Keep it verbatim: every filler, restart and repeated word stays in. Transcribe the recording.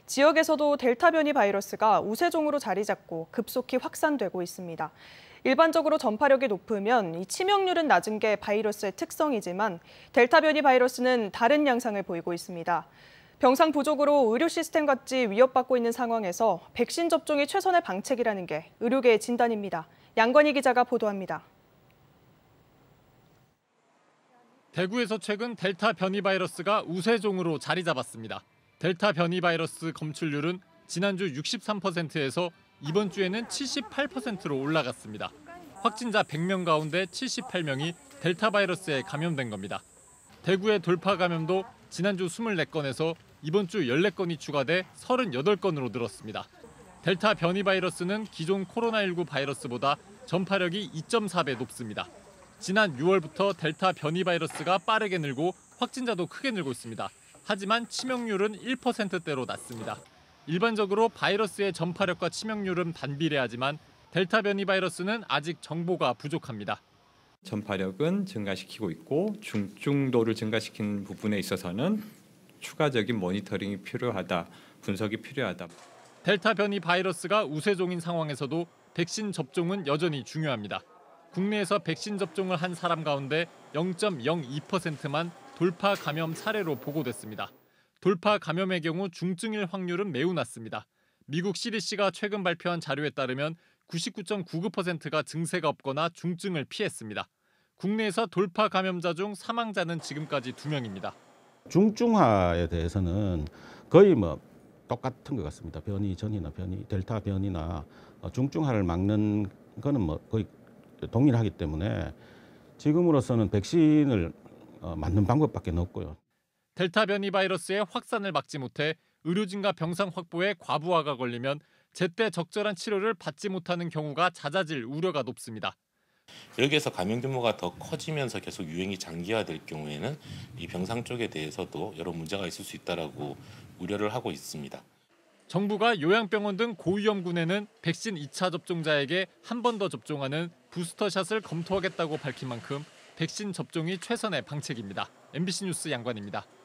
지역에서도 델타 변이 바이러스가 우세종으로 자리 잡고 급속히 확산되고 있습니다. 일반적으로 전파력이 높으면 이 치명률은 낮은 게 바이러스의 특성이지만 델타 변이 바이러스는 다른 양상을 보이고 있습니다. 병상 부족으로 의료 시스템까지 위협받고 있는 상황에서 백신 접종이 최선의 방책이라는 게 의료계의 진단입니다. 양건희 기자가 보도합니다. 대구에서 최근 델타 변이 바이러스가 우세종으로 자리 잡았습니다. 델타 변이 바이러스 검출률은 지난주 육십삼 퍼센트에서 이번 주에는 칠십팔 퍼센트로 올라갔습니다. 확진자 백 명 가운데 칠십팔 명이 델타 바이러스에 감염된 겁니다. 대구의 돌파 감염도 지난주 이십사 건에서 이번 주 십사 건이 추가돼 삼십팔 건으로 늘었습니다. 델타 변이 바이러스는 기존 코로나십구 바이러스보다 전파력이 이 점 사 배 높습니다. 지난 유월부터 델타 변이 바이러스가 빠르게 늘고 확진자도 크게 늘고 있습니다. 하지만 치명률은 일 퍼센트대로 낮습니다. 일반적으로 바이러스의 전파력과 치명률은 반비례하지만 델타 변이 바이러스는 아직 정보가 부족합니다. 전파력은 증가시키고 있고 중증도를 증가시키는 부분에 있어서는 추가적인 모니터링이 필요하다, 분석이 필요하다. 델타 변이 바이러스가 우세종인 상황에서도 백신 접종은 여전히 중요합니다. 국내에서 백신 접종을 한 사람 가운데 영 점 영이 퍼센트만 돌파 감염 사례로 보고됐습니다. 돌파 감염의 경우 중증일 확률은 매우 낮습니다. 미국 씨디씨가 최근 발표한 자료에 따르면 구십구 점 구구 퍼센트가 증세가 없거나 중증을 피했습니다. 국내에서 돌파 감염자 중 사망자는 지금까지 두 명입니다. 중증화에 대해서는 거의 뭐 똑같은 것 같습니다. 변이 전이나 변이 델타 변이나 중증화를 막는 거는 뭐 거의 동일하기 때문에 지금으로서는 백신을 맞는 방법밖에 없고요. 델타 변이 바이러스의 확산을 막지 못해 의료진과 병상 확보에 과부하가 걸리면 제때 적절한 치료를 받지 못하는 경우가 잦아질 우려가 높습니다. 여기에서 감염 규모가 더 커지면서 계속 유행이 장기화될 경우에는 이 병상 쪽에 대해서도 여러 문제가 있을 수 있다라고 우려를 하고 있습니다. 정부가 요양병원 등 고위험군에는 백신 이 차 접종자에게 한 번 더 접종하는 부스터샷을 검토하겠다고 밝힌 만큼 백신 접종이 최선의 방책입니다. 엠비씨 뉴스 양관입니다.